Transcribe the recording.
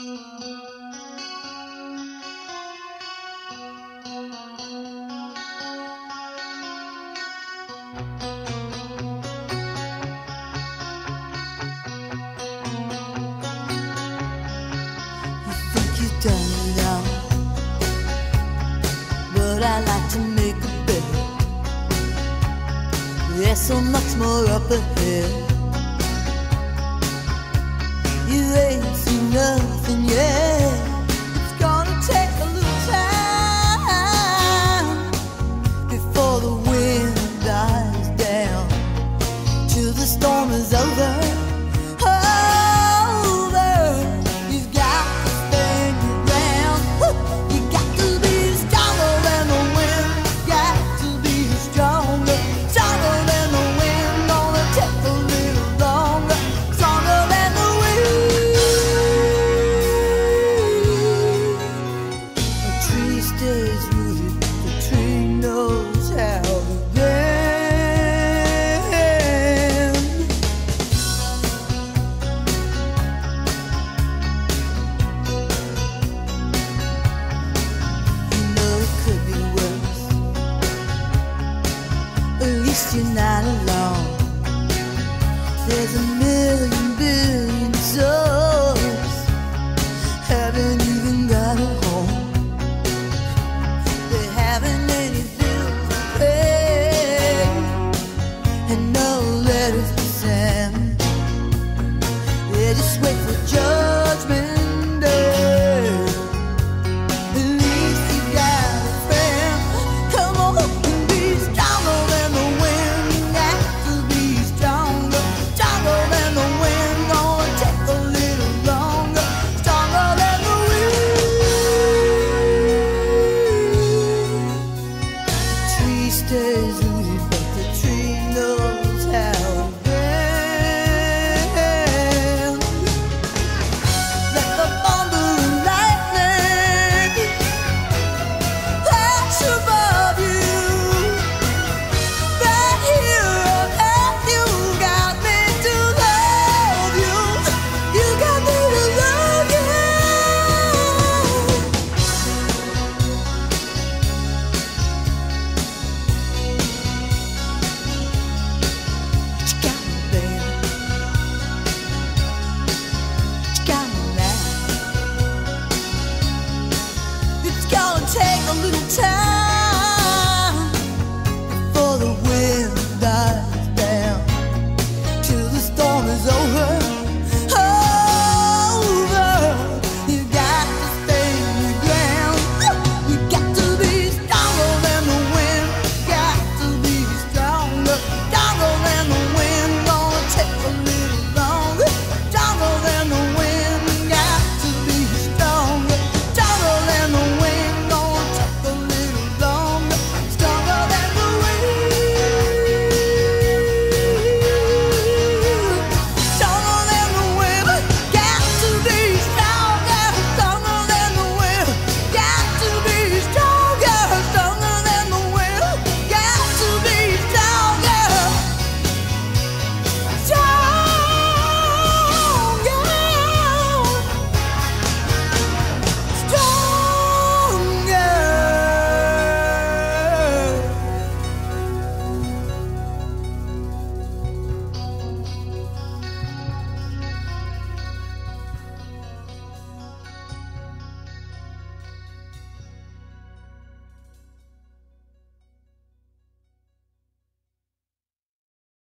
There's so much more up ahead. You ain't seen nothing yet. It's gonna take a little time before the wind dies down, till the storm is over. You've got to stand your ground. You got to be stronger than the wind. Got to be stronger. Stronger than the wind, gonna take a little longer. Stronger than the wind. A tree stays rooted, the tree knows how to bend. You know it could be worse. At least you're not alone. There's a million billion souls haven't even got a home. They haven't any bills to pay and no letters to send. They just wait for joy.